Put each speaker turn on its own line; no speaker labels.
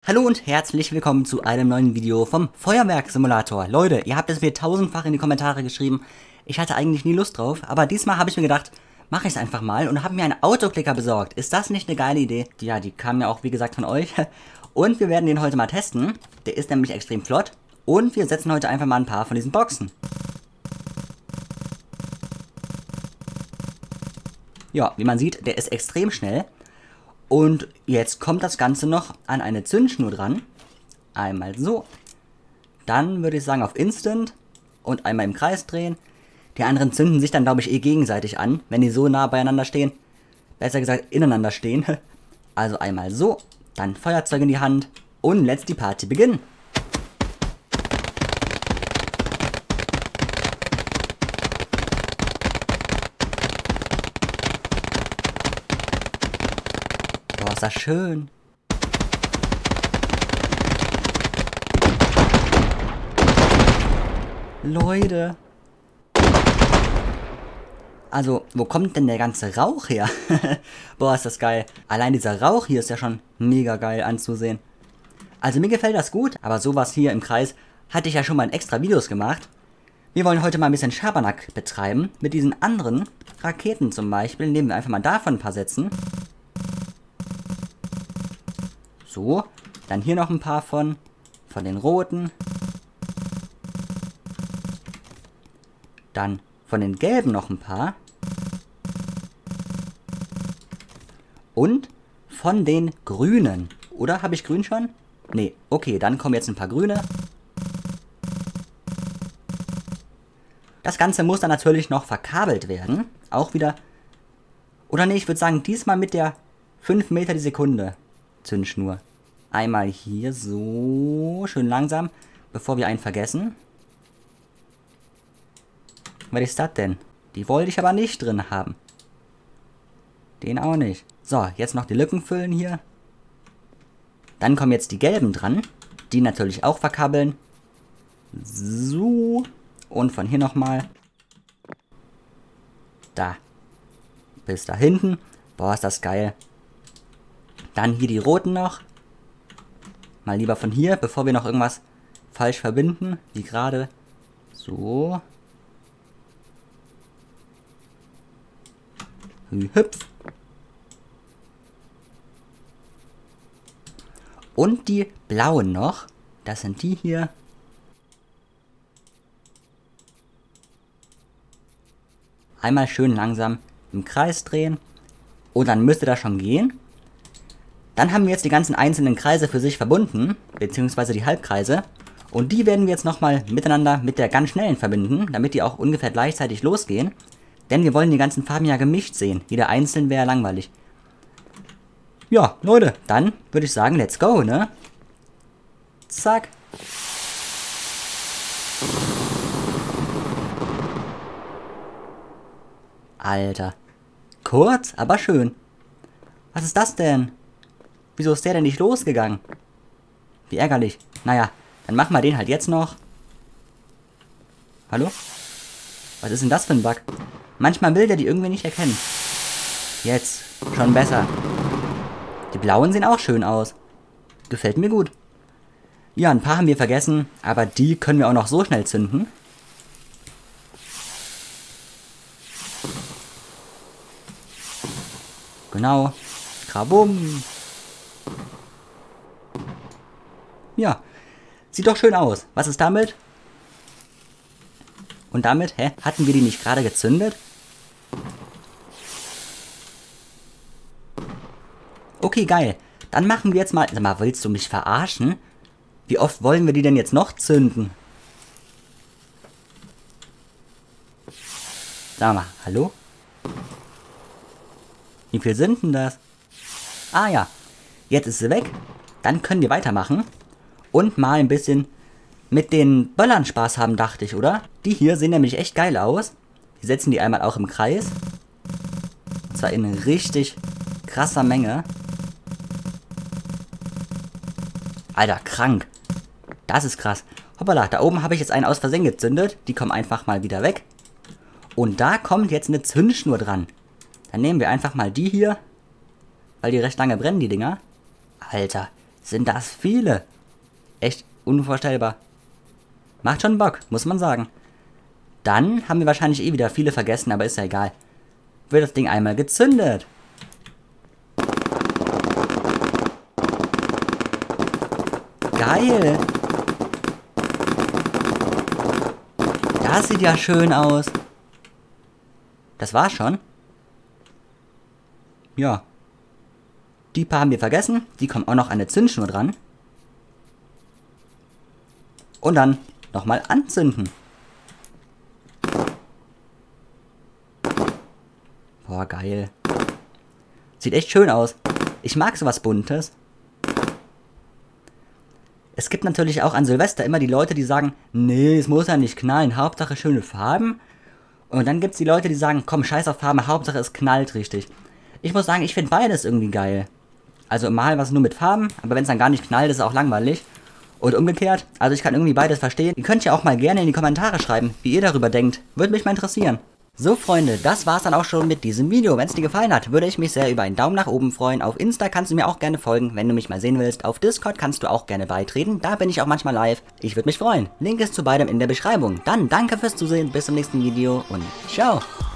Hallo und herzlich willkommen zu einem neuen Video vom Feuerwerk-Simulator. Leute, ihr habt es mir tausendfach in die Kommentare geschrieben. Ich hatte eigentlich nie Lust drauf, aber diesmal habe ich mir gedacht, mache ich es einfach mal und habe mir einen Autoklicker besorgt. Ist das nicht eine geile Idee? Ja, die kam ja auch wie gesagt von euch. Und wir werden den heute mal testen. Der ist nämlich extrem flott. Und wir setzen heute einfach mal ein paar von diesen Boxen. Ja, wie man sieht, der ist extrem schnell. Und jetzt kommt das Ganze noch an eine Zündschnur dran. Einmal so. Dann würde ich sagen auf Instant. Und einmal im Kreis drehen. Die anderen zünden sich dann, glaube ich, gegenseitig an, wenn die so nah beieinander stehen. Besser gesagt, ineinander stehen. Also einmal so. Dann Feuerzeug in die Hand. Und let's die Party beginnen. Boah, ist das schön. Leute. Also, wo kommt denn der ganze Rauch her? Boah, ist das geil. Allein dieser Rauch hier ist ja schon mega geil anzusehen. Also mir gefällt das gut, aber sowas hier im Kreis hatte ich ja schon mal in extra Videos gemacht. Wir wollen heute mal ein bisschen Schabernack betreiben. Mit diesen anderen Raketen zum Beispiel. Nehmen wir einfach mal davon ein paar Sätzen. So, dann hier noch ein paar von den roten. Dann von den gelben noch ein paar. Und von den grünen. Oder habe ich grün schon? Nee, okay, dann kommen jetzt ein paar grüne. Das Ganze muss dann natürlich noch verkabelt werden. Auch wieder. Oder nee, ich würde sagen, diesmal mit der 5 Meter die Sekunde Zündschnur. Einmal hier so schön langsam, bevor wir einen vergessen. Was ist das denn? Die wollte ich aber nicht drin haben. Den auch nicht. So, jetzt noch die Lücken füllen hier. Dann kommen jetzt die gelben dran. Die natürlich auch verkabeln. So. Und von hier nochmal. Da. Bis da hinten. Boah, ist das geil. Dann hier die roten noch. Mal lieber von hier, bevor wir noch irgendwas falsch verbinden. Wie gerade. So. Hüpf. Und die blauen noch. Das sind die hier. Einmal schön langsam im Kreis drehen. Und dann müsste das schon gehen. Dann haben wir jetzt die ganzen einzelnen Kreise für sich verbunden. Beziehungsweise die Halbkreise. Und die werden wir jetzt nochmal miteinander mit der ganz schnellen verbinden. Damit die auch ungefähr gleichzeitig losgehen. Denn wir wollen die ganzen Farben ja gemischt sehen. Jeder einzeln wäre langweilig. Ja, Leute, dann würde ich sagen, let's go, ne? Zack. Alter. Kurz, aber schön. Was ist das denn? Wieso ist der denn nicht losgegangen? Wie ärgerlich. Naja, dann machen wir den halt jetzt noch. Hallo? Was ist denn das für ein Bug? Manchmal will der die irgendwie nicht erkennen. Jetzt. Schon besser. Die blauen sehen auch schön aus. Gefällt mir gut. Ja, ein paar haben wir vergessen, aber die können wir auch noch so schnell zünden. Genau. Krabum. Ja. Sieht doch schön aus. Was ist damit? Und damit, hatten wir die nicht gerade gezündet? Okay, geil. Dann machen wir jetzt mal... Sag mal, willst du mich verarschen? Wie oft wollen wir die denn jetzt noch zünden? Sag mal, hallo? Wie viel sind denn das? Ah ja, jetzt ist sie weg. Dann können wir weitermachen. Und mal ein bisschen mit den Böllern Spaß haben, dachte ich, oder? Die hier sehen nämlich echt geil aus. Wir setzen die einmal auch im Kreis. Und zwar in richtig krasser Menge. Alter, krank. Das ist krass. Hoppala, da oben habe ich jetzt einen aus Versehen gezündet. Die kommen einfach mal wieder weg. Und da kommt jetzt eine Zündschnur dran. Dann nehmen wir einfach mal die hier. Weil die recht lange brennen, die Dinger. Alter, sind das viele. Echt unvorstellbar. Macht schon Bock, muss man sagen. Dann haben wir wahrscheinlich eh wieder viele vergessen, aber ist ja egal. Wird das Ding einmal gezündet. Geil. Das sieht ja schön aus. Das war's schon. Ja. Die paar haben wir vergessen. Die kommen auch noch an eine Zündschnur dran. Und dann nochmal anzünden. Boah, geil. Sieht echt schön aus. Ich mag sowas Buntes. Es gibt natürlich auch an Silvester immer die Leute, die sagen, nee, es muss ja nicht knallen, Hauptsache schöne Farben. Und dann gibt es die Leute, die sagen, komm, scheiß auf Farben, Hauptsache es knallt richtig. Ich muss sagen, ich finde beides irgendwie geil. Also mal was nur mit Farben, aber wenn es dann gar nicht knallt, ist es auch langweilig. Und umgekehrt, also ich kann irgendwie beides verstehen. Ihr könnt ja auch mal gerne in die Kommentare schreiben, wie ihr darüber denkt. Würde mich mal interessieren. So Freunde, das war's dann auch schon mit diesem Video. Wenn es dir gefallen hat, würde ich mich sehr über einen Daumen nach oben freuen. Auf Insta kannst du mir auch gerne folgen, wenn du mich mal sehen willst. Auf Discord kannst du auch gerne beitreten, da bin ich auch manchmal live. Ich würde mich freuen. Link ist zu beidem in der Beschreibung. Dann danke fürs Zusehen, bis zum nächsten Video und ciao.